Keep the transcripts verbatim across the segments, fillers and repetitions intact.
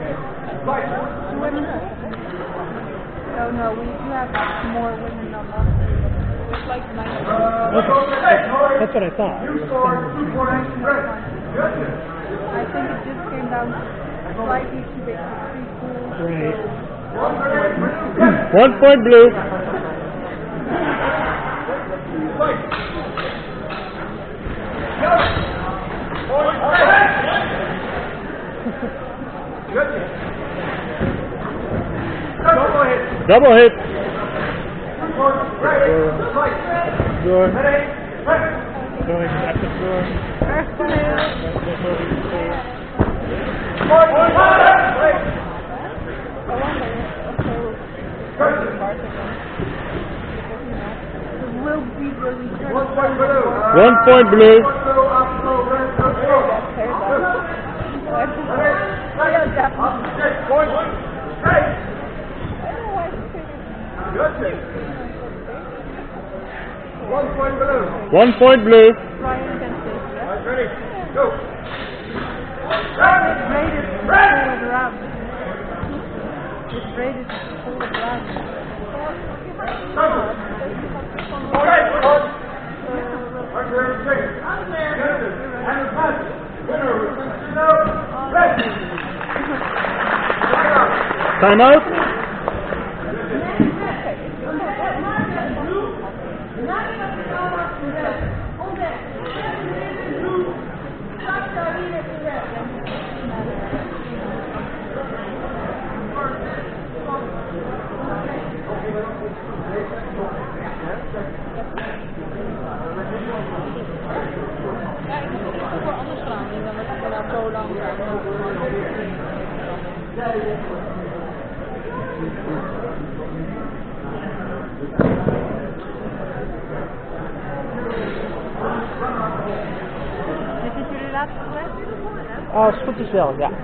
Women? Oh no, we do have more women than last year. It's like nine. That's what I thought. I think it just came down to slightly too big for preschool. Right. One point blue. Double hit. Door. Going at the door. Will be really good. One point blue. One point blue. One point blue. Ready? Go. It's rated forward round. It's rated forward round. Time out. Dit is jullie laatste geweest? Als het goed is wel, ja. Oké.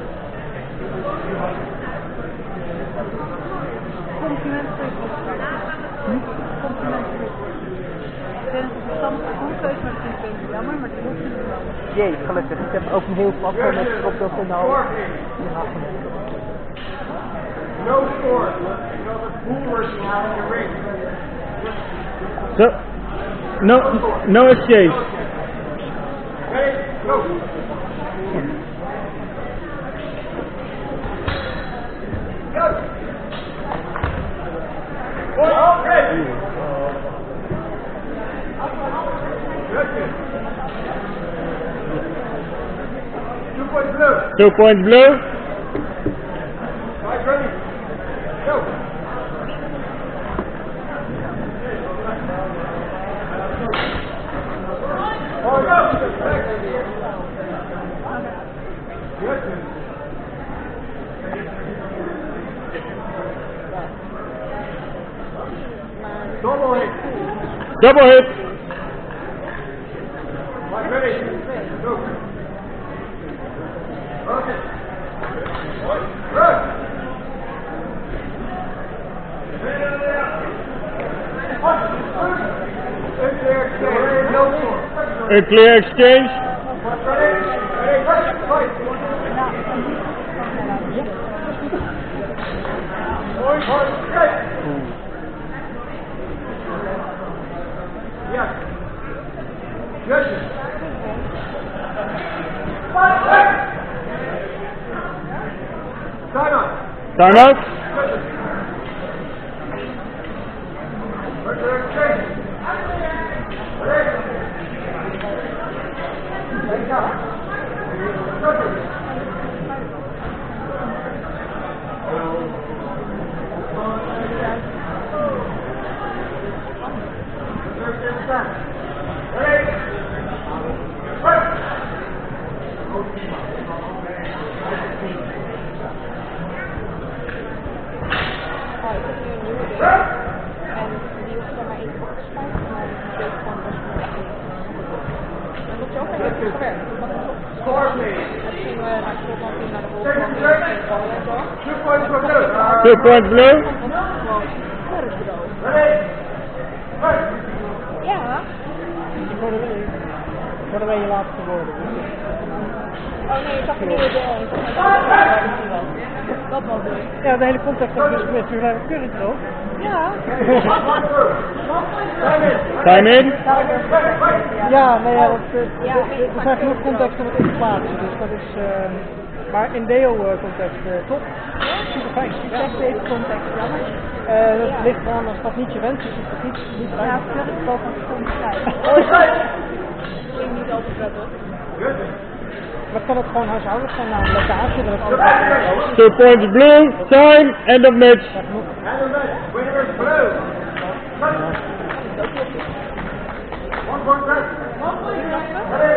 Compliment Facebook. Compliment Facebook. Ik denk dat het stand goed is, maar het is een beetje jammer, maar het hoeft niet wel. Jee, gelukkig. Ik heb ook een heel platform met op dat en nou. No score. You know the boomers now in the ring. So, no, no exchange. Ready? Go. Go. Point red. Two point blue. Two point blue. Five ready. Go. Oh, go. Double hit. Double hit. Five ready. Go. Okay. Good. A clear exchange. Yes. Yes. Time out. Time out. Two point blue. Ja. Worden wij je laatste woorden. Oh nee, ik zag de nieuwe deel. Ik zag het niet wel. Dat was het. Ja, de hele context heb ik dus gemist. Jullie hebben keurig toch? Ja. Time in. Ja, nee, ja, dat, uh, Ja, er er zijn genoeg contexten om het in te plaatsen, dus dat is, uh, maar in deo-context, uh, top, super fijn. Ik zeg deze context, jammer. Uh, dat ligt aan, als dat niet je wens is, is dat niet, niet fijn. Ja, ik zeg het wel van soms krijgen. Dat klinkt niet altijd prettig. Maar kan het gewoon huishoudelijk zijn, nou, een lekkage, dat het alles Two points blue. Time. End of match. ja, genoeg. Winner is blue. One point red.